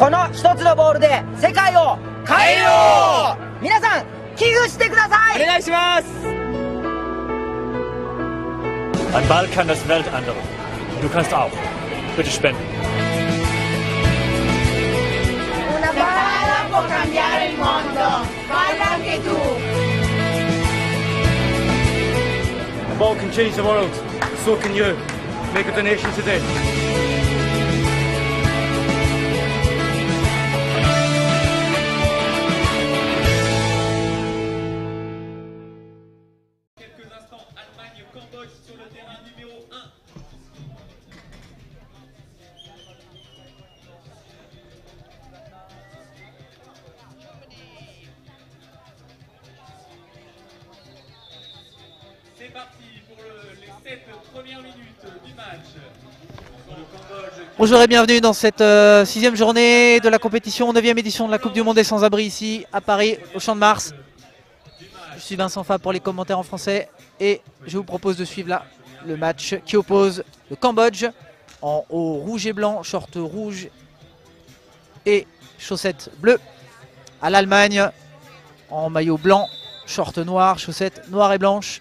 この一つのボールで世界を変えよう。皆さん寄付してください。 お願いします。 Ein Ball kann das Welt ändern. Du kannst auch. Bitte spenden. Una palla può cambiare il mondo. Falla anche tu. A ball can change the world. So can you. Make a donation today. Quelques instants, Allemagne-Cambodge sur le terrain numéro 1. C'est parti pour les 7 premières minutes du match. Sur le Cambodge. Bonjour et bienvenue dans cette 6e journée de la compétition, 9e édition de la Coupe du Monde des Sans-Abri ici à Paris, au Champ de Mars. Je suis Vincent Fab pour les commentaires en français et je vous propose de suivre là le match qui oppose le Cambodge en haut rouge et blanc, short rouge et chaussettes bleues, à l'Allemagne en maillot blanc, short noir, chaussettes noires et blanches.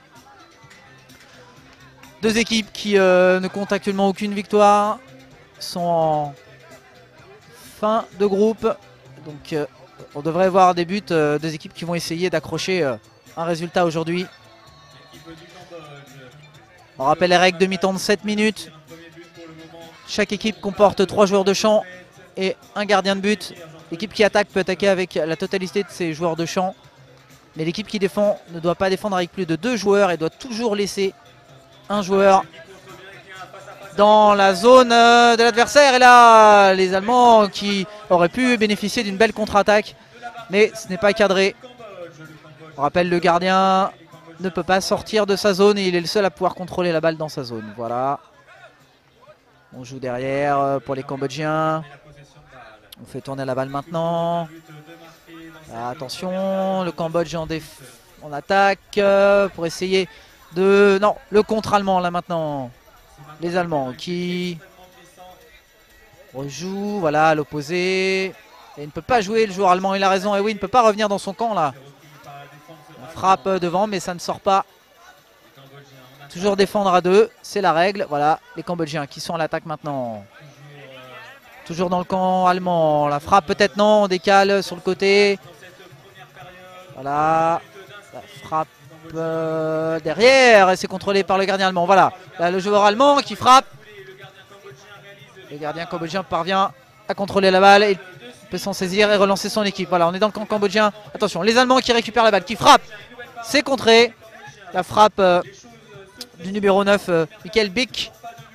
Deux équipes qui ne comptent actuellement aucune victoire, sont en fin de groupe, donc on devrait voir des buts, deux équipes qui vont essayer d'accrocher un résultat aujourd'hui. On rappelle les règles de mi-temps de 7 minutes. Chaque équipe comporte 3 joueurs de champ et un gardien de but. L'équipe qui attaque peut attaquer avec la totalité de ses joueurs de champ, mais l'équipe qui défend ne doit pas défendre avec plus de 2 joueurs et doit toujours laisser un joueur dans la zone de l'adversaire. Et là, les Allemands qui auraient pu bénéficier d'une belle contre-attaque, mais ce n'est pas cadré. On rappelle, le gardien ne peut pas sortir de sa zone et il est le seul à pouvoir contrôler la balle dans sa zone. Voilà. On joue derrière pour les Cambodgiens. On fait tourner la balle maintenant. Attention, le Cambodge en attaque pour essayer de... Non, le contre-allemand là maintenant. Les Allemands qui rejouent, voilà, à l'opposé. Et il ne peut pas jouer, le joueur allemand, il a raison. Et oui, il ne peut pas revenir dans son camp là. On frappe devant, mais ça ne sort pas. Toujours défendre à 2, c'est la règle. Voilà, les Cambodgiens qui sont à l'attaque maintenant. Toujours dans le camp allemand. La frappe peut-être non, on décale sur le côté. Voilà, la frappe derrière, et c'est contrôlé par le gardien allemand. Voilà, là, le joueur allemand qui frappe. Le gardien cambodgien parvient à contrôler la balle. Il peut s'en saisir et relancer son équipe. Voilà, on est dans le camp cambodgien. Attention, les Allemands qui récupèrent la balle, qui frappent. C'est contré. La frappe du numéro 9, Michael Bick.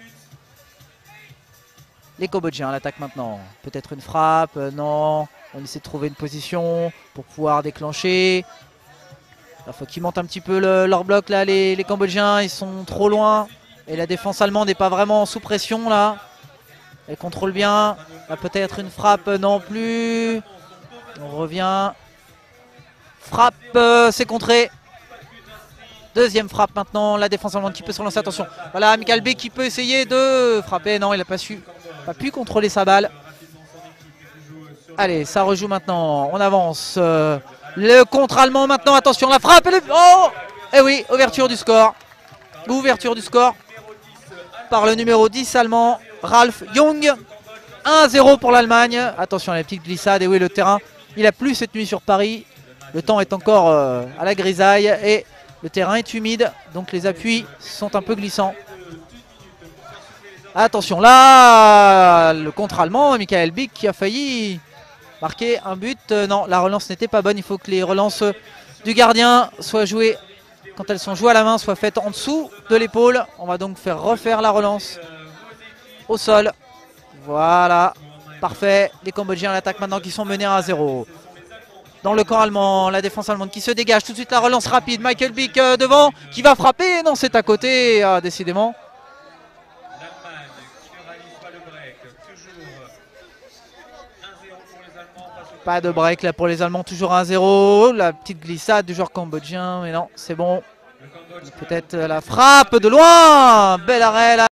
Les Cambodgiens à l'attaque maintenant. Peut-être une frappe, non. On essaie de trouver une position pour pouvoir déclencher. Il faut qu'ils montent un petit peu leur bloc là, les Cambodgiens. Ils sont trop loin. Et la défense allemande n'est pas vraiment sous pression là. Elle contrôle bien. Là peut-être une frappe non plus. On revient. Frappe, c'est contré. Deuxième frappe maintenant. La défense allemande qui peut se relancer. Attention. Voilà, Michael Bick qui peut essayer de frapper. Non, il n'a pas pu contrôler sa balle. Allez, ça rejoue maintenant. On avance. Le contre-allemand maintenant. Attention, la frappe. Oh! Eh oui, ouverture du score. Ouverture du score par le numéro 10 allemand, Ralph Young. 1-0 pour l'Allemagne. Attention à la petite glissade. Et oui, le terrain, il a plu cette nuit sur Paris. Le temps est encore à la grisaille et le terrain est humide. Donc les appuis sont un peu glissants. Attention là, le contre-allemand, Michael Bick qui a failli marquer un but. Non, la relance n'était pas bonne. Il faut que les relances du gardien soient jouées, quand elles sont jouées à la main, soient faites en dessous de l'épaule. On va donc faire refaire la relance au sol. Voilà, parfait. Les Cambodgiens à l'attaque maintenant qui sont menés à 1-0. Dans le camp allemand, la défense allemande qui se dégage. Tout de suite la relance rapide. Michael Bick devant qui va frapper. Non, c'est à côté, décidément. Pas de break là pour les Allemands, toujours 1-0. La petite glissade du joueur cambodgien, mais non, c'est bon. Peut-être la frappe de loin. Bel arrêt là.